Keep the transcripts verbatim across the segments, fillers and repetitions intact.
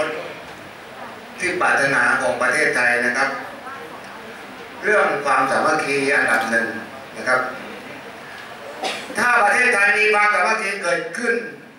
ตที่ปรารถนาของประเทศไทยนะครับเรื่องความสามัคคีอันดับหนึ่งนะครับถ้าประเทศไทยมีความสามัคคีเกิดขึ้น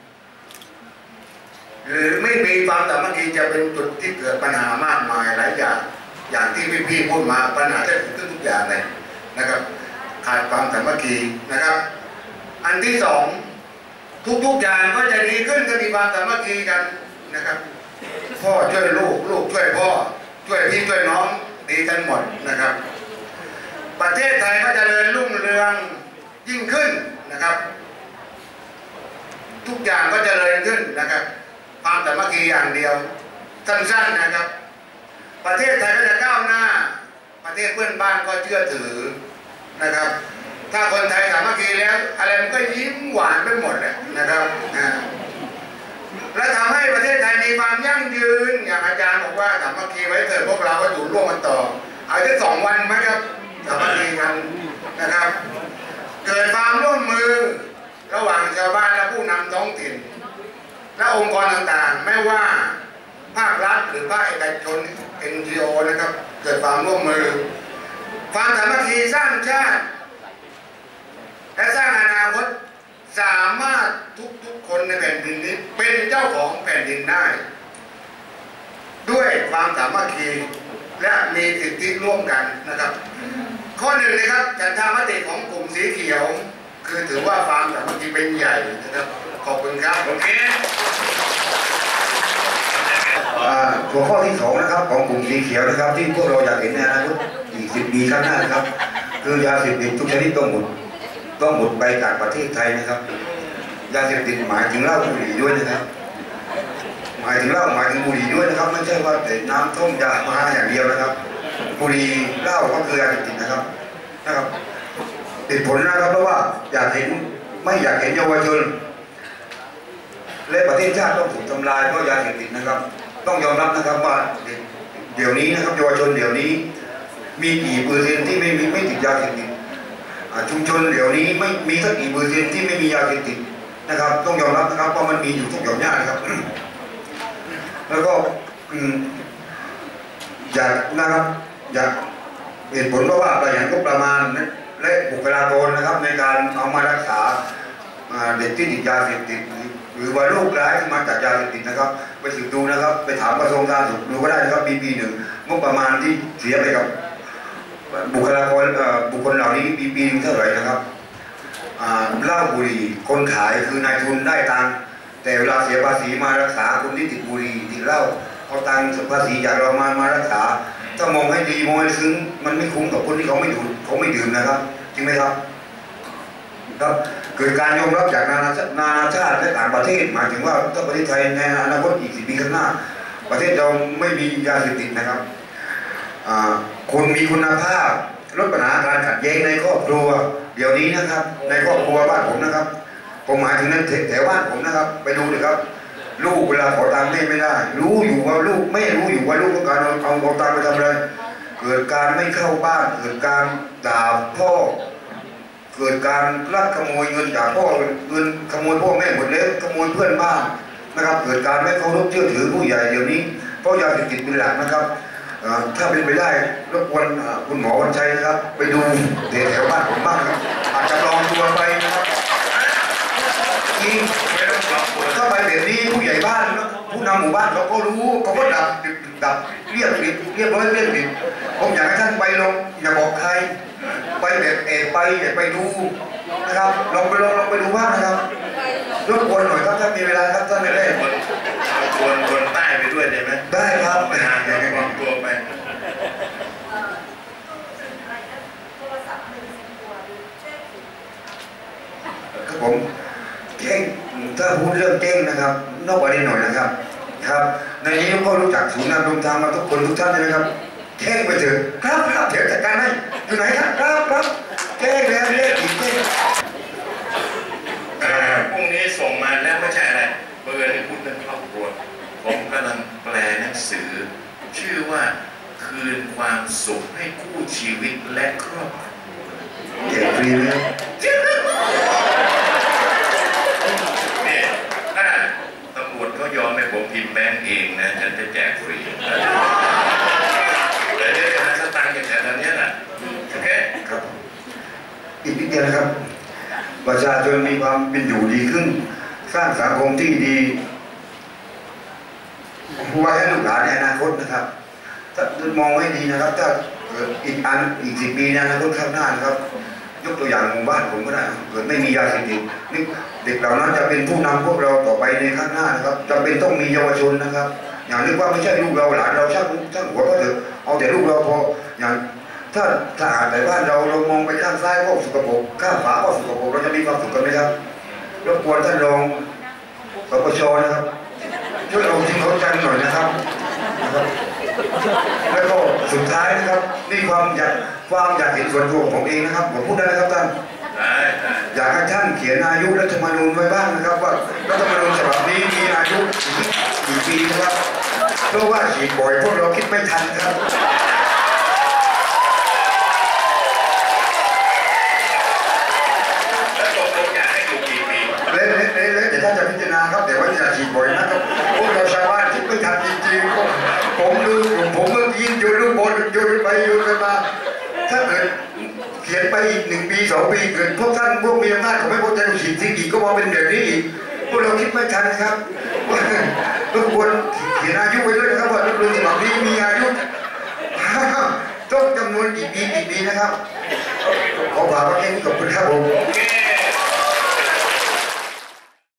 หรือไม่มีความสามัคคีจะเป็นจุดที่เกิดปัญหามากมายหลายอย่างอย่างที่พี่ๆพูดมาปัญหาจะเกิดขึ้นทุกอย่างเลยนะครับขาดความสามัคคีนะครับอันที่สองทุกๆอย่างก็จะดีขึ้นถ้ามีความสามัคคีกันนะครับพ่อช่วยลูกลูกช่วยพ่อช่วยพี่ช่วยน้องดีกันหมดนะครับประเทศไทยก็จะเจริญรุ่งเรืองยิ่งขึ้นนะครับทุกอย่างก็จะเจริญขึ้นนะครับความสามัคคีอย่างเดียวสั้นๆนะครับประเทศไทยก็จะก้าวหน้าประเทศเพื่อนบ้านก็เชื่อถือนะครับถ้าคนไทยสามัคคีแล้วอะไรมันก็ยิ้มหวานไปหมดเลยนะครับและทำให้ประเทศไทยมีความยั่งยืนอย่างอาจารย์บอกว่าสามัคคีไว้เถิดพวกเราก็อยู่ร่วมกันต่อเอาแค่สองวันไหมครับสามัคคีกันนะครับเกิดความร่วมมือระหว่างชาวบ้านและผู้นำท้องถิ่นและองค์กรต่างๆไม่ว่าภาครัฐหรือภาคเอกชน เอ็น จี โอ นะครับเกิดความร่วมมือความสามัคคีสร้างชาติและสร้างอนาคตสามารถทุกๆคนในแผ่นดินนี้เป็นเจ้าของแผ่นดินได้ด้วยความสามัคคีและมีสิทธิร่วมกันนะครับข้อหนึ่งนะครับฉันทามติของกลุ่มสีเขียวคือถือว่าความสามัคคีเป็นใหญ่นะครับขอบคุณครับโอเคหัวข้อที่สองนะครับของกลุ่มสีเขียวนะครับที่พวกเราอยากเห็นในอนาคตอีกสิบปีข้างหน้านะครับคือยาเสพติดทุกชนิดต้องหมดต้องหมดไปจากประเทศไทยนะครับยาเสพติดหมายถึงเหล้าบุหรี่ด้วยนะครับหมายถึงเหล้าหมายถึงบุหรี่ด้วยนะครับไม่ใช่ว่าแต่น้ำต้มยามาอย่างเดียวนะครับบุหรี่เหล้าก็คือยาเสพติดนะครับนะครับติดผลนะครับเพราะว่าอยากเห็นไม่อยากเห็นเยาวชนและประเทศชาติต้องถูกทำลายเพราะยาเสพติดนะครับต้องยอมรับนะครับว่าเดี๋ยวนี้นะครับเยาวชนเดี๋ยวนี้มีกี่เปอร์เซ็นต์ที่ไม่มีไม่ติดยาเสพติดชุมชนเดี๋ยวนี้ไม่มีสักกี่เปอร์เซ็นต์ที่ไม่มียาเสพติดนะครับต้องยอมรับนะครับว่ามันมีอยู่ทุกหย่อมย่านะครับแล้วก็อยากนะครับอยากเหตุผลเพราะว่าประหยัดงบประมาณและบุคลากรนะครับในการเอามารักษาเด็กที่ติดยาเสพติดหรือว่าโรคร้ายที่มาจากยาเสพติดนะครับไปสืบดูนะครับไปถามกระทรวงสาธารณสุขดูก็ได้นะครับปีปีหนึ่งงบประมาณที่เสียไปกับบุคลากรบุคคลเหล่านี้ปีปีนึงเท่าไหร่นะครับเหล้าบุหรี่คนขายคือนายทุนได้ตังค์แต่เวลาเสียภาษีมารักษาคนที่ติดบุหรี่ติดเหล้าเอาตังค์ภาษีจากเรามามารักษาถ้ามองให้ดีมองให้ซึ้งมันไม่คุ้มกับคนที่เขาไม่ดื่มเขาไม่ดื่มนะครับจริงไหมครับครับเกิดการยอมรับจากนานานานาชาติและต่างประเทศหมายถึงว่าถ้าประเทศไทยในอนาคตอีกสิบปีข้างหน้าประเทศเราไม่มียาเสพติดนะครับคนมีคุณภาพลดปัญหาการขัดแย้งในครอบครัวเดี๋ยวนี้นะครับในครอบครัวบ้านผมนะครับผมหมายถึงนั้นแถวบ้านผมนะครับไปดูเลยครับลูกเวลาขอตังค์แม่ไม่ได้รู้อยู่ว่าลูกไม่รู้อยู่ว่าลูกต้องการเอาเอาตังค์ไปทำอะไรเกิดการไม่เข้าบ้านเกิดการด่าพ่อเกิดการลักขโมยเงินจากพ่อเงินขโมยพ่อแม่หมดแล้วขโมยเพื่อนบ้านนะครับเกิดการไม่เคารพเชื่อถือผู้ใหญ่เดี๋ยวนี้เพราะยาเสพติดเป็นหลักนะครับถ้าเป็นไปได้รบกวนคุณหมอวันชัยนะครับไปดูแถวบ้านผมบ้างครับอาจจะลองตัวไปนะครับจริงถ้าไปแบบนี้ผู้ใหญ่บ้านผู้นำหมู่บ้านเขาก็รู้เขาก็ดับดับเรียบเรียบร้อยเรียบร้อยผมอยากให้ท่านไปลองอย่าบอกใครไปแบบเอไปไปดูนะครับลองไปลองลองไปดูบ้างนะครับรบกวนหน่อยครับถ้ามีเวลาครับท่านไม่ได้ชวนคนใต้ไปด้วยได้ไหมได้ครับไปหาอย่างวางตัวไปครับผมแจ้งถ้าพูดเรื่องแจ้งนะครับนอกประเด็นหน่อยนะครับครับในนี้ก็รู้จักศูนย์นำรงธรรมมาทุกคนทุกท่านใช่ไหมครับแจ้งไปเถอะครับครับเดี๋ยวจัดการให้อยู่ไหนครับครับครับแจ้งแล้วเรียกอีกแจ้งพรุ่งนี้ส่งมาแล้วไม่ใช่อะไรเบอร์ในพูดเรื่องครอบครัวผมกำลังแปลหนังสือชื่อว่าคืนความสุขให้คู่ชีวิตและครอบครัวแจกฟรีไหมเนี่ยถ้าตำรวจเขายอมให้ผมพิมพ์แบงก์เองนะฉันจะแจกฟรีแต่เดี๋ยวจะหาสตางค์จากแถวนี้แหละโอเคครับอีกนิดเดียวนะครับประชาชนมีความเป็นอยู่ดีขึ้นสร้างสังคมที่ดีไว้ให้ลูกหลานในอนาคตนะครับถ้ามองให้ดีนะครับถ้าเกิดอีกอันอีกสิบปีในอนาคตข้างหน้านะครับยกตัวอย่างหมู่บ้านผมก็ได้เกิดไม่มียาเสพติดนี่เด็กเหล่านั้นจะเป็นผู้นำพวกเราต่อไปในข้างหน้านะครับจำเป็นต้องมีเยาวชนนะครับอย่างนึกว่าไม่ใช่ลูกเราหลานเราช่างช่างหัวก็เถอะเอาแต่ลูกเราพออย่างถ้าถ้าหากในบ้านเราเรามองไปข้างซ้ายก็สกปรกข้างขวาก็สกปรกเราจะมีความสุขกันไหมครับรบกวนท่านรองปปชนะครับช่วยเอาจริงเขาจังหน่อยนะครับแล้วก็สุดท้ายนะครับนี่ความอยากความอยากเห็นส่วนตัวของผมเองนะครับผมพูดได้นะครับท่านอยากให้ท่านเขียนอายุรัฐธรรมนูญไว้บ้างนะครับว่ารัฐธรรมนูญฉบับนี้มีอายุกี่ปีนะครับเพราะว่าฉีดบ่อยพวกเราคิดไม่ทันครับเละเละเละเดี๋ยวท่านจะพิจารณาครับแต่ว่าอย่าฉีดบ่อยนะครับพวกเราชาวบ้านคิดไม่ทันจริงๆผมดูผมเมื่อกี้โยนลูกบอลโยนไปโยนมาถ้าเกิดเขียนไปอีกหนึ่งปีสองปีเกิดพวกท่านพวกมีอำนาจเขาไม่พอใจฉีดทิ้งอีกก็มาเป็นแบบนี้อีกพวกเราคิดไม่ทันนะครับรบกวนเขียนอายุไว้ด้วยนะครับว่ารัฐธรรมนูญฉบับนี้มีอายุต้องจำนวนกี่ปีกี่ปีนะครับขอฝากไว้แค่นี้ขอบคุณครับผม